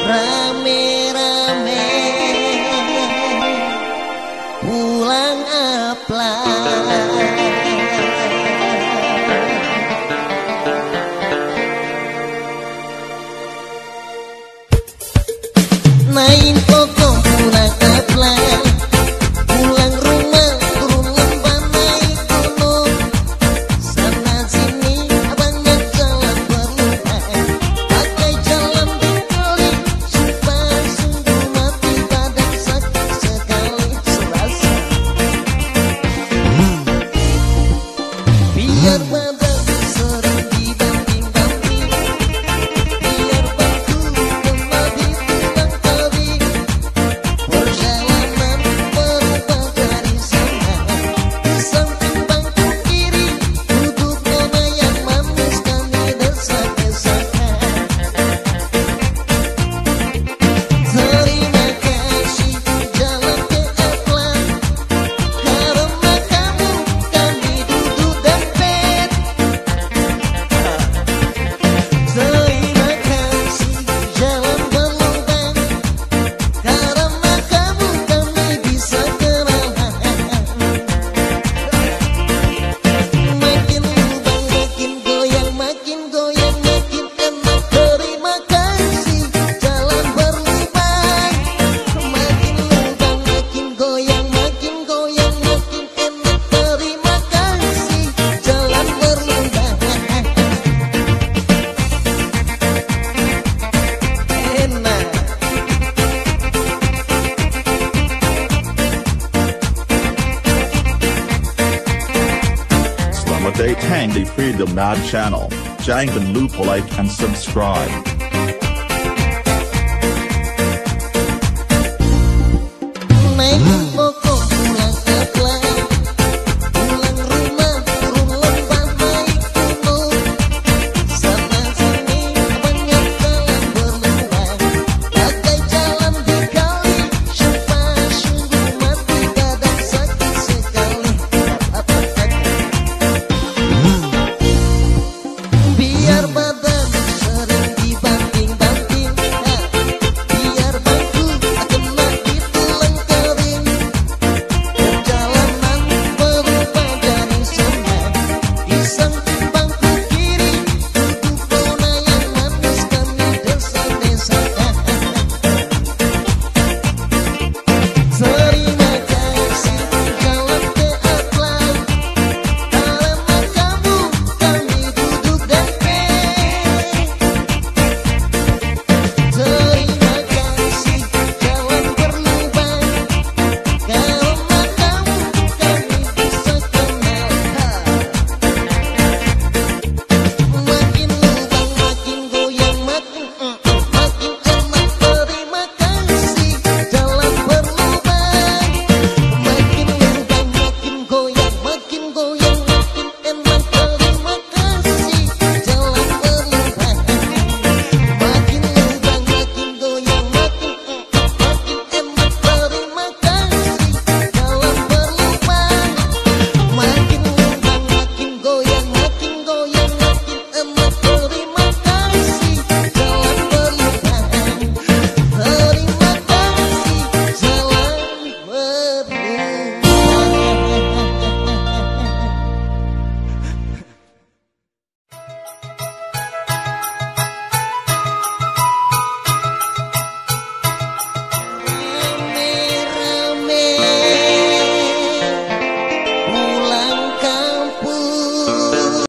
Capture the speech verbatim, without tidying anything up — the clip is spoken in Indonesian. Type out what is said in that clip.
rame-rame pulang apply. Main pokok pulang apply, pulang rumah turun lembah naik gunung, sana sini banyak jalan berlubang, pakai jalan dikali supaya sungguh mati badan sakit sekali serasa. Biar badan sering dibanting-banting, biar bangku kembali tulang kali, perjalanan berubah dari sana. Di samping bangku kiri duduk nona yang manis kami desak-desakan. Terima kasih jalan ke apply, karena kamu kami duduk dempet. Terima kasih jalan berlubang, karena kamu kami bisa kenalan. Makin lubang makin goyang, makin goyang makin enak. Terima kasih jalan berlubang. Makin lubang makin goyang, makin goyang makin enak. Terima kasih jalan berlubang. Enak. Selamat datang di Freedom Mad Channel. Jangan lupa like and subscribe. Naik